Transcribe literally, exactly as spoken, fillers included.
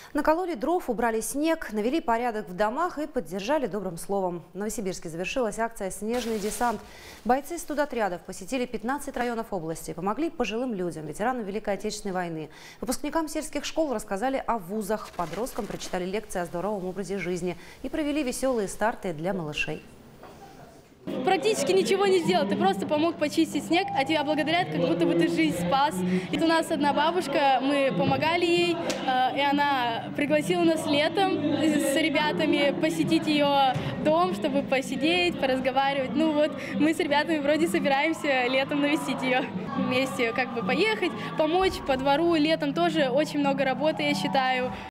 Накололи дров, убрали снег, навели порядок в домах и поддержали добрым словом. В Новосибирске завершилась акция «Снежный десант». Бойцы студотрядов посетили пятнадцать районов области, помогли пожилым людям, ветеранам Великой Отечественной войны. Выпускникам сельских школ рассказали о вузах, подросткам прочитали лекции о здоровом образе жизни и провели веселые старты для малышей. Практически ничего не сделал, ты просто помог почистить снег, а тебя благодарят, как будто бы ты жизнь спас. И у нас одна бабушка, мы помогали ей, и она пригласила нас летом с ребятами посетить ее дом, чтобы посидеть, поразговаривать. Ну вот, мы с ребятами вроде собираемся летом навестить ее вместе, как бы поехать, помочь по двору. Летом тоже очень много работы, я считаю.